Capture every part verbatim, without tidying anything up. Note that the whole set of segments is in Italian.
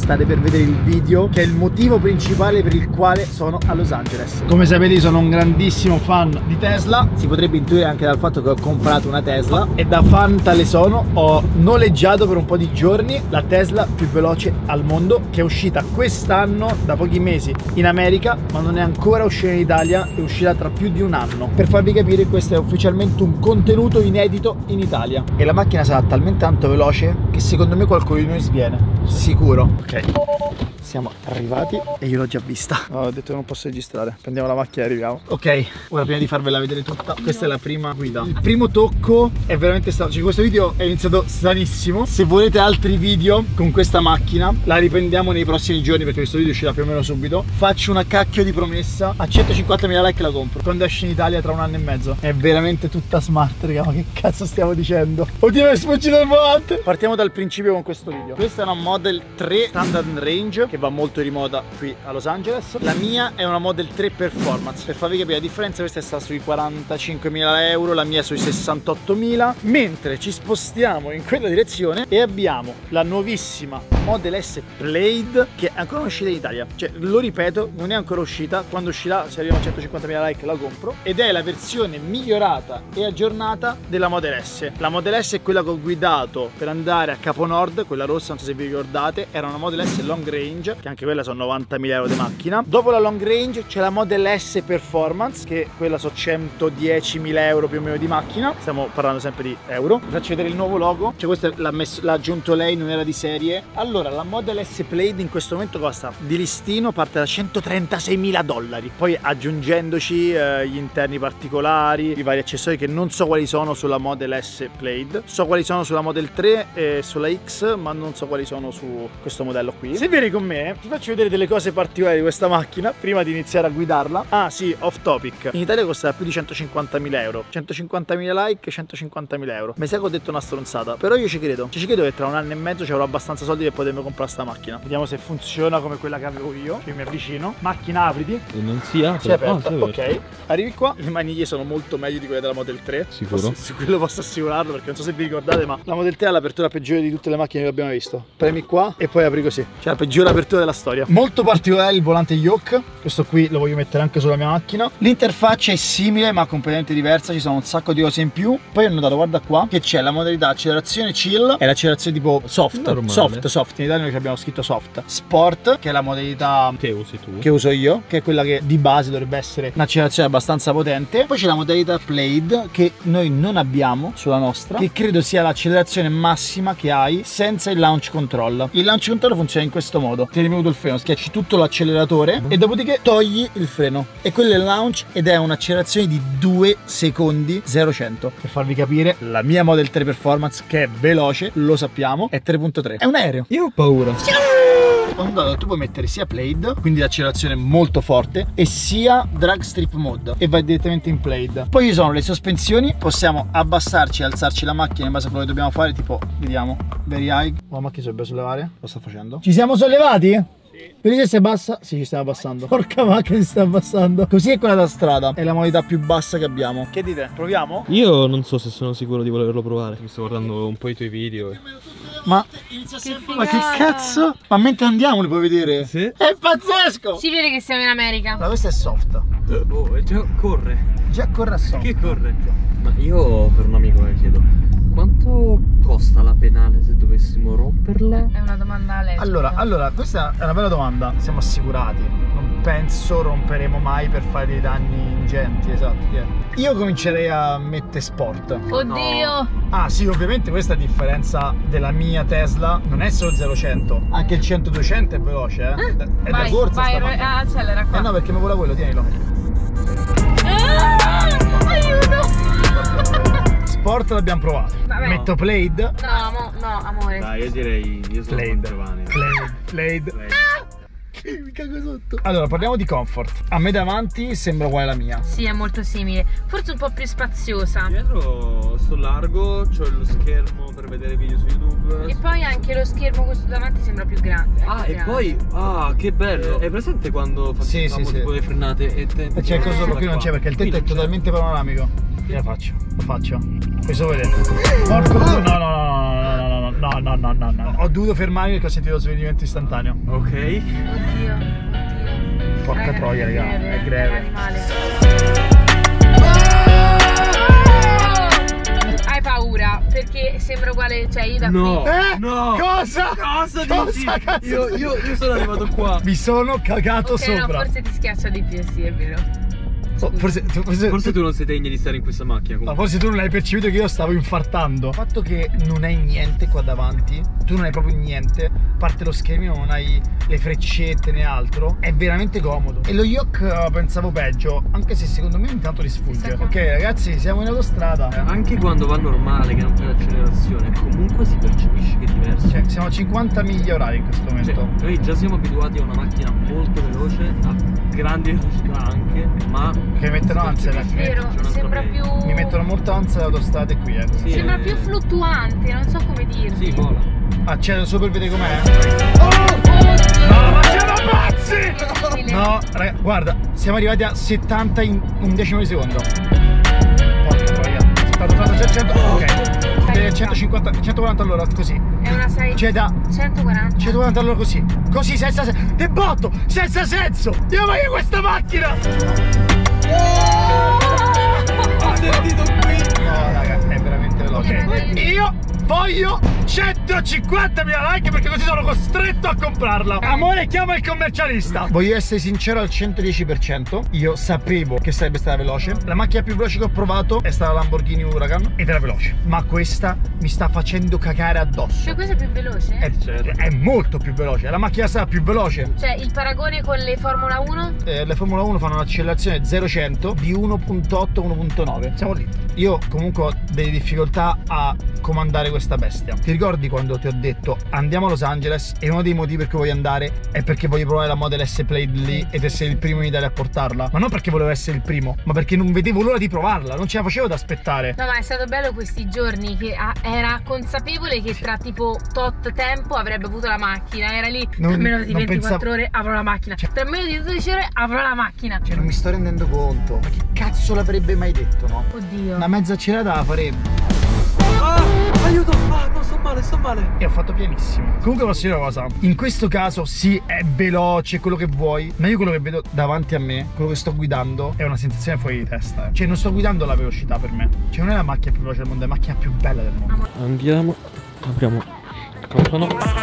state per vedere il video, che è il motivo principale per il quale sono a Los Angeles. Come sapete io sono un grandissimo fan di Tesla, si potrebbe intuire anche dal fatto che ho comprato una Tesla, e da fan tale sono ho noleggiato per un po' di giorni la Tesla più veloce al mondo, che è uscita quest'anno da pochi mesi in America, ma non è ancora uscita in Italia, è uscita tra più di un anno. Per farvi capire, questo è ufficialmente un contenuto inedito in Italia, e la macchina sarà talmente tanto veloce che secondo me qualcuno di noi sviene, sicuro. Ok, siamo arrivati e io l'ho già vista. No, ho detto che non posso registrare, prendiamo la macchina e arriviamo. Ok, ora prima di farvela vedere tutta, questa è la prima guida. Il primo tocco è veramente stato, cioè questo video è iniziato stranissimo. Se volete altri video con questa macchina la riprendiamo nei prossimi giorni, perché questo video uscirà più o meno subito. Faccio una cacchio di promessa: a centocinquantamila like la compro quando esce in Italia tra un anno e mezzo. È veramente tutta smart, raga, ma che cazzo stiamo dicendo? Oddio, mi è sfuggito il volante. Partiamo dal principio con questo video. Questa è una Model tre Standard Range che va molto di moda qui a Los Angeles. La mia è una Model tre Performance. Per farvi capire la differenza, questa sta sui quarantacinquemila euro, la mia sui sessantottomila, mentre ci spostiamo in quella direzione e abbiamo la nuovissima Model S Plaid, che è ancora non uscita in Italia. Cioè, lo ripeto, non è ancora uscita. Quando uscirà, se arriviamo a centocinquantamila like, la compro. Ed è la versione migliorata e aggiornata della Model S. La Model S è quella che ho guidato per andare a Capo Nord, quella rossa, non so se vi ricordate. Era una Model S Long Range, che anche quella sono novantamila euro di macchina. Dopo la Long Range c'è la Model S Performance, che quella sono centodiecimila euro più o meno di macchina. Stiamo parlando sempre di euro. Vi faccio vedere il nuovo logo. Cioè, questo l'ha aggiunto lei, non era di serie. Allora, la Model S Plaid in questo momento costa di listino, parte da centotrentaseimila dollari. Poi aggiungendoci eh, gli interni particolari, i vari accessori che non so quali sono sulla Model S Plaid. So quali sono sulla Model tre e sulla X, ma non so quali sono su questo modello qui. Se vieni con me ti faccio vedere delle cose particolari di questa macchina prima di iniziare a guidarla. Ah sì, off topic, in Italia costa più di centocinquantamila euro. centocinquantamila like, centocinquantamila euro. Mi sa che ho detto una stronzata, però io ci credo. Ci credo che tra un anno e mezzo ci avrò abbastanza soldi per potermi comprare sta macchina. Vediamo se funziona come quella che avevo io. Qui mi avvicino. Macchina, apriti. E non si apre. Si è aperta, oh, ok. Arrivi qua. Le maniglie sono molto meglio di quelle della Model tre. Sicuro? Posso, su quello posso assicurarlo, perché non so se vi ricordate, ma la Model tre è l'apertura peggiore di tutte le macchine che abbiamo visto. Premi qua e poi apri così. Cioè la peggiore apertura della storia. Molto particolare il volante yoke. Questo qui lo voglio mettere anche sulla mia macchina. L'interfaccia è simile ma completamente diversa. Ci sono un sacco di cose in più. Poi ho notato, guarda qua, che c'è la modalità accelerazione chill. È l'accelerazione tipo soft. Normale. Soft, soft. In Italia noi abbiamo scritto soft. Sport, che è la modalità che usi tu, che uso io, che è quella che di base dovrebbe essere un'accelerazione abbastanza potente. Poi c'è la modalità Plaid, che noi non abbiamo sulla nostra, che credo sia l'accelerazione massima che hai senza il launch control. Il launch control funziona in questo modo: tieni premuto il freno, schiacci tutto l'acceleratore e dopodiché togli il freno, e quello è il launch, ed è un'accelerazione di due secondi zero cento. Per farvi capire, la mia Model tre Performance, che è veloce, lo sappiamo, è tre punto tre. È un aereo. Io ho paura. Allora, tu puoi mettere sia Plaid, quindi l'accelerazione molto forte, e sia Drag Strip Mode, e vai direttamente in Plaid. Poi ci sono le sospensioni, possiamo abbassarci e alzarci la macchina in base a quello che dobbiamo fare, tipo, vediamo, very high. La macchina si dovrebbe sollevare, lo sta facendo. Ci siamo sollevati? Sì. Vedi se si abbassa? Sì, ci stiamo abbassando. Porca macchina, si sta abbassando. Così è quella da strada, è la modalità più bassa che abbiamo. Che dite? Proviamo? Io non so se sono sicuro di volerlo provare. Mi sto guardando un po' i tuoi video. Ma che, ma che cazzo? Ma mentre andiamo li puoi vedere? Sì. È pazzesco! Si vede che siamo in America. Ma questa è soft. Oh, e già corre. Già corre a soft. Che corre? Ma io per un amico mi chiedo: quanto costa la penale se dovessimo romperla? È una domanda legge. Allora, allora, questa è una bella domanda. Siamo assicurati. Non penso romperemo mai per fare dei danni ingenti, esatto. Io comincerei a mettere sport. Oddio! No. Ah sì, ovviamente questa a differenza della mia Tesla non è solo zero cento, anche il cento duecento è veloce, eh? eh? È vai, da corsa vai, sta vai, accelera qua. Eh no, perché mi vola quello, tienilo. Ah, aiuto! Sport l'abbiamo provato. Vabbè. Metto Plaid. No, amo, no, amore. Dai, io direi io sono Plaid. Giovanni. Plaid. Plaid. Plaid. Mi cago sotto. Allora, parliamo di comfort. A me davanti sembra uguale alla mia. Sì, è molto simile. Forse un po' più spaziosa. Dietro sto largo, c'ho lo schermo per vedere video su YouTube. E poi anche lo schermo questo davanti sembra più grande. Ah, più e grande. poi, ah, che bello. È presente quando Sì, facciamo sì, tipo sì. le frenate e te... E c'è il coso qui, non c'è perché il tetto è Qui non c'è. totalmente panoramico. Io la faccio, lo faccio. Questo vedete. Porco no, no, no, no, no, no, no, no. no, no, no, no, no. Ho dovuto fermarmi perché ho sentito lo svenimento istantaneo. Ok. Oddio, oddio. Porca Raga, troia, raga, greve, è greve. È un animale. Hai paura? Perché sembra uguale, cioè io da No. qui. Eh? No. Cosa? Cosa dici? Cazzo? Io, io, io sono arrivato qua. Mi sono cagato Ok, no, sopra. forse ti schiaccia di più, sì, è vero. Oh, forse, forse, Forse tu non sei degna di stare in questa macchina no, comunque. forse tu non hai percepito che io stavo infartando. Il fatto che non hai niente qua davanti, tu non hai proprio niente, a parte lo schermo, non hai le freccette né altro, è veramente comodo. E lo yoke pensavo peggio, anche se secondo me intanto li sfugge. Ok ragazzi, siamo in autostrada. Anche quando va normale, che non fai l'accelerazione, comunque si percepisce che è diverso. Cioè, siamo a cinquanta miglia orarie in questo momento. Cioè, noi già siamo abituati a una macchina molto veloce, a grandi velocità anche, ma Che mettono ansia, È vero, sembra più. mi mettono molta ansia le autostrade qui, eh. Sì, Sembra eh, più fluttuante, non so come dirti. Sì, vola. Accedo su per vedere com'è. Oh, No, ma siamo pazzi! Incredibile. No, raga, guarda, siamo arrivati a settanta in un decimo di secondo. Porca troia. settanta, ottanta, cento, ok. Eh, centocinquanta, centoquaranta all'ora, così. È una sei. C'è da centoquaranta. centoquaranta all'ora così. Così, senza senso. De botto, senza senso. Io voglio questa macchina! Ho sentito qui. No, raga, è veramente veloce. Io voglio centocinquantamila like perché così sono costretto a comprarla. Amore, chiama il commercialista. Voglio essere sincero al centodieci per cento. Io sapevo che sarebbe stata veloce. La macchina più veloce che ho provato è stata la Lamborghini Huracan ed era veloce. Ma questa mi sta facendo cacare addosso. Cioè questa è più veloce? È, Certo. è molto più veloce. È la macchina sarà più veloce. Cioè il paragone con le Formula uno? Eh, le Formula uno fanno un'accelerazione zero cento di uno virgola otto uno virgola nove. Siamo lì. Io comunque ho delle difficoltà a comandare questa bestia. Ti ricordi quando ti ho detto andiamo a Los Angeles e uno dei motivi per cui voglio andare è perché voglio provare la Model S Plaid lì ed essere il primo in Italia a portarla? Ma non perché volevo essere il primo, ma perché non vedevo l'ora di provarla, non ce la facevo ad aspettare. No, ma è stato bello questi giorni che ah, era consapevole che tra tipo tot tempo avrebbe avuto la macchina. Era lì, Non- tra meno di non ventiquattro pensavo- ore avrò la macchina. Cioè- Tra meno di dodici ore avrò la macchina. Cioè non mi sto rendendo conto. Ma che cazzo l'avrebbe mai detto, no? Oddio. Una mezza accelerata la farebbe. Ah, aiuto! Ah, no, sto male, sto male. E ho fatto pianissimo. Comunque posso dire una cosa, in questo caso sì, è veloce, quello che vuoi, ma io quello che vedo davanti a me, quello che sto guidando, è una sensazione fuori di testa. Cioè non sto guidando la velocità per me. Cioè non è la macchina più veloce del mondo, è la macchina più bella del mondo. Andiamo, apriamo il cofano.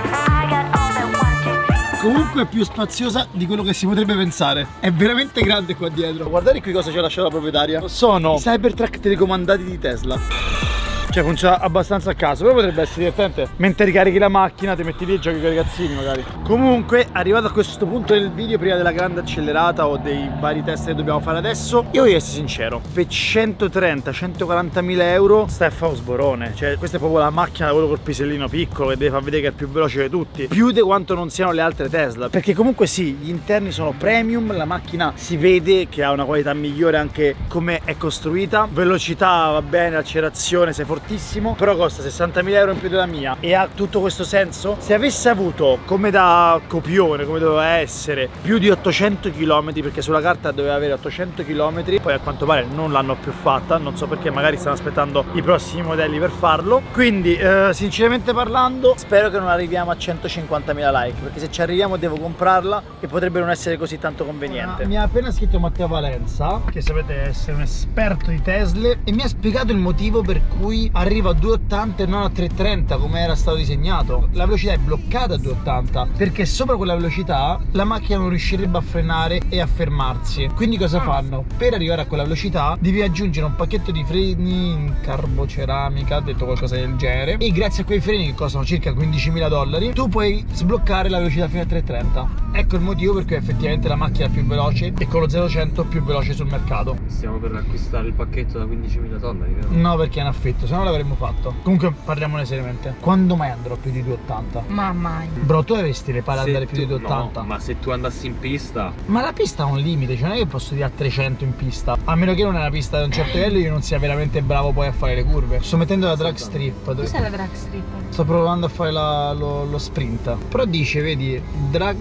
Comunque è più spaziosa di quello che si potrebbe pensare. È veramente grande qua dietro. Guardate qui cosa ci ha lasciato la proprietaria. Sono i Cybertruck telecomandati di Tesla. Cioè funziona abbastanza a caso, però potrebbe essere divertente. Mentre ricarichi la macchina ti metti lì e giochi con i ragazzini magari. Comunque, arrivato a questo punto del video, prima della grande accelerata o dei vari test che dobbiamo fare adesso, io voglio essere sincero, per centotrenta centoquarantamila euro stai a fare un sborone. Cioè questa è proprio la macchina da quello col pisellino piccolo che deve far vedere che è il più veloce di tutti, più di quanto non siano le altre Tesla. Perché comunque sì, gli interni sono premium, la macchina si vede che ha una qualità migliore anche come è costruita, velocità va bene, accelerazione, sei fortissimo, però costa sessantamila euro in più della mia. E ha tutto questo senso? Se avesse avuto, come da copione, come doveva essere, più di ottocento chilometri, perché sulla carta doveva avere ottocento chilometri, poi a quanto pare non l'hanno più fatta, non so perché, magari stanno aspettando i prossimi modelli per farlo. Quindi eh, sinceramente parlando, spero che non arriviamo a centocinquantamila like, perché se ci arriviamo devo comprarla e potrebbe non essere così tanto conveniente. Mi ha appena scritto Matteo Valenza, che sapete essere un esperto di Tesla, e mi ha spiegato il motivo per cui arriva a duecentottanta e non a trecentotrenta come era stato disegnato. La velocità è bloccata a duecentottanta perché sopra quella velocità la macchina non riuscirebbe a frenare e a fermarsi. Quindi cosa fanno? Per arrivare a quella velocità devi aggiungere un pacchetto di freni in carboceramica, detto qualcosa del genere, e grazie a quei freni che costano circa quindicimila dollari tu puoi sbloccare la velocità fino a trecentotrenta. Ecco il motivo per cui effettivamente la macchina è più veloce e con lo zero cento più veloce sul mercato. Stiamo per acquistare il pacchetto da quindicimila dollari, vero? No, perché è in affitto, se no l'avremmo fatto. Comunque parliamone seriamente. Quando mai andrò più di duecentottanta? Ma mai. Bro, tu avresti le palle ad Se andare più tu- di duecentottanta? no, ma se tu andassi in pista, Ma la pista ha un limite, cioè non è che posso dire a trecento in pista. A meno che non è una pista di un certo livello e io non sia veramente bravo poi a fare le curve. Sto mettendo la drag strip. dove- Cos'è la drag strip? Sto provando a fare la- lo, lo sprint. Però dice, vedi, drag strip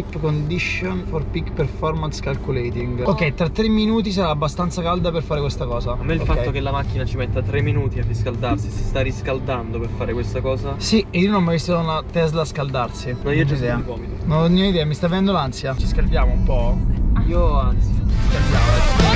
Grip Condition for Peak Performance Calculating. Ok, tra tre minuti sarà abbastanza calda per fare questa cosa. A me il okay. fatto che la macchina ci metta tre minuti a riscaldarsi, si sta riscaldando per fare questa cosa. Sì, e io non ho mai visto una Tesla scaldarsi. No, io già idea. Vomito. Non ho niente idea, mi sta venendo l'ansia. Ci scaldiamo un po'? Io anzi. Scaldiamo.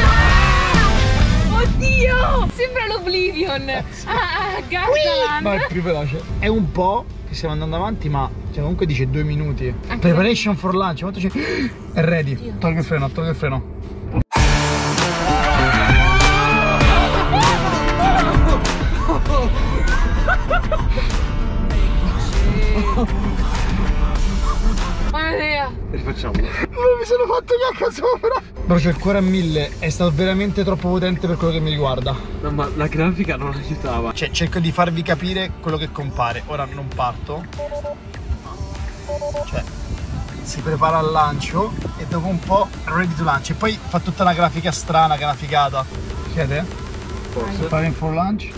Oddio! Sembra l'Oblivion. Ah, Gardaland. Ma è più veloce. È un po' che stiamo andando avanti, ma cioè, comunque dice due minuti. Anche Preparation for launch. Quanto c'è? È ready. Io. Tolgo il freno, tolgo il freno. Rifacciamolo. Non mi sono fatto cacca sopra. Però c'è il cuore a mille. È stato veramente troppo potente per quello che mi riguarda. No, ma la grafica non aiutava. Cioè cerco di farvi capire quello che compare. Ora non parto. Cioè si prepara al lancio e dopo un po' ready to launch. E poi fa tutta una grafica strana che è una figata. Siete? Forse. Preparing for launch.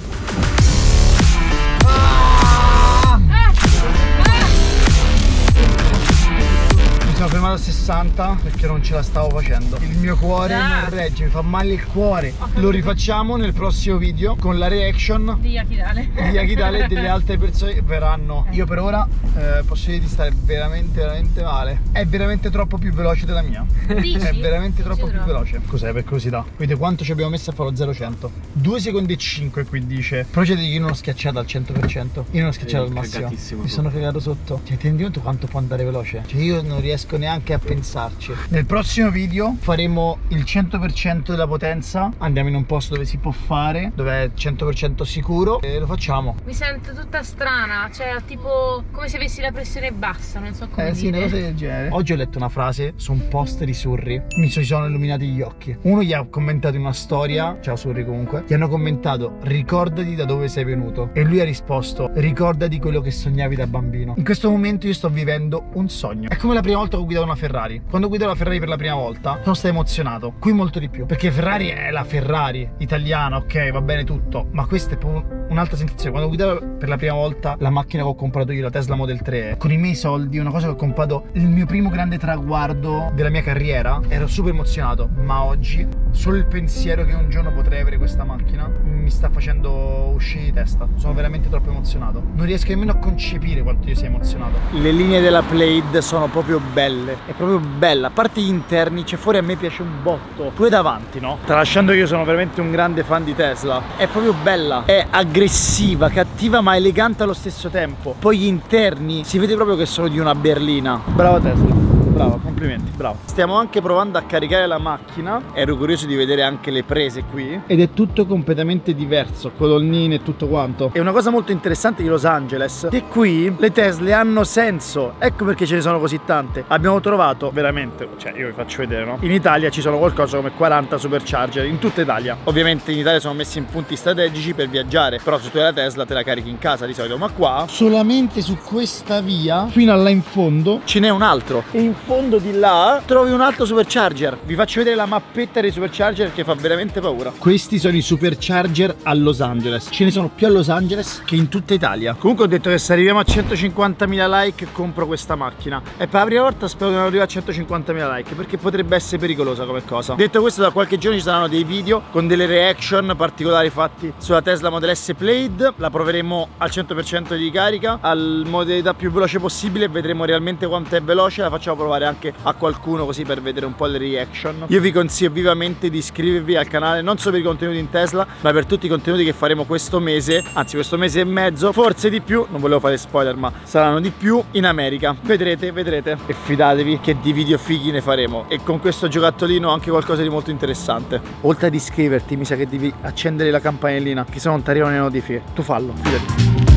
Mi sono fermato a sessanta perché non ce la stavo facendo. Il mio cuore ah. non regge, mi fa male il cuore. Lo rifacciamo nel prossimo video con la reaction di Yakidale di Yakidale e delle altre persone che verranno. Io per ora eh, posso dire di stare veramente veramente male. È veramente troppo più veloce della mia. Dici? È veramente troppo più veloce. Cos'è, per curiosità? Vedete quanto ci abbiamo messo a fare lo zero cento? due secondi e cinque qui dice. Però c'è che io non ho schiacciato al cento per cento. Io non ho schiacciato al massimo. Mi sono fregato sotto. Ti rendi conto quanto può andare veloce? Cioè io non riesco neanche a pensarci. Nel prossimo video faremo il cento per cento della potenza. Andiamo in un posto dove si può fare, dove è cento per cento sicuro, e lo facciamo. Mi sento tutta strana, cioè tipo come se avessi la pressione bassa, non so come eh, dire. sì, una cosa del genere. Oggi ho letto una frase su un post di Surri. Mi si sono illuminati gli occhi. Uno gli ha commentato in una storia, ciao Surri comunque, gli hanno commentato ricordati da dove sei venuto, e lui ha risposto ricordati quello che sognavi da bambino. In questo momento io sto vivendo un sogno. È come la prima volta che ho guidato una Ferrari. Quando guido la Ferrari per la prima volta sono stato emozionato. Qui molto di più, perché Ferrari è la Ferrari italiana, ok, va bene tutto, ma questa è proprio un'altra sensazione. Quando guidavo per la prima volta la macchina che ho comprato io, la Tesla Model tre, con i miei soldi, una cosa che ho comprato, il mio primo grande traguardo della mia carriera, ero super emozionato. Ma oggi solo il pensiero che un giorno potrei avere questa macchina mi sta facendo uscire di testa. Sono veramente troppo emozionato. Non riesco nemmeno a concepire quanto io sia emozionato. Le linee della Plaid sono proprio belle. È proprio bella. A parte gli interni, c'è fuori, a me piace un botto. Pure davanti, no? Tralasciando che io sono veramente un grande fan di Tesla, è proprio bella. È aggressiva, cattiva, ma elegante allo stesso tempo. Poi gli interni si vede proprio che sono di una berlina. Brava Tesla. Bravo, complimenti, bravo. Stiamo anche provando a caricare la macchina. Ero curioso di vedere anche le prese qui. Ed è tutto completamente diverso, colonnine e tutto quanto. E una cosa molto interessante di Los Angeles, che qui le Tesle hanno senso. Ecco perché ce ne sono così tante. Abbiamo trovato veramente, cioè io vi faccio vedere, no? In Italia ci sono qualcosa come quaranta supercharger in tutta Italia. Ovviamente in Italia sono messi in punti strategici per viaggiare, però se tu hai la Tesla te la carichi in casa di solito. Ma qua, solamente su questa via, fino a là in fondo, ce n'è un altro. E in fondo di là trovi un altro supercharger. Vi faccio vedere la mappetta dei supercharger che fa veramente paura. Questi sono i supercharger a Los Angeles. Ce ne sono più a Los Angeles che in tutta Italia. Comunque ho detto che se arriviamo a centocinquantamila like compro questa macchina. E per la prima volta spero che non arrivi a centocinquantamila like, perché potrebbe essere pericolosa come cosa. Detto questo, da qualche giorno ci saranno dei video con delle reaction particolari fatti sulla Tesla Model S Plaid. La proveremo al cento per cento di carica, al modalità più veloce possibile, e vedremo realmente quanto è veloce. La facciamo provare anche a qualcuno così per vedere un po' le reaction. Io vi consiglio vivamente di iscrivervi al canale, non solo per i contenuti in Tesla, ma per tutti i contenuti che faremo questo mese, anzi questo mese e mezzo, forse di più, non volevo fare spoiler ma saranno di più, in America. Vedrete, vedrete, e fidatevi che di video fighi ne faremo, e con questo giocattolino anche qualcosa di molto interessante. Oltre ad iscriverti mi sa che devi accendere la campanellina, che se no non ti arrivano le notifiche. Tu fallo, fidati.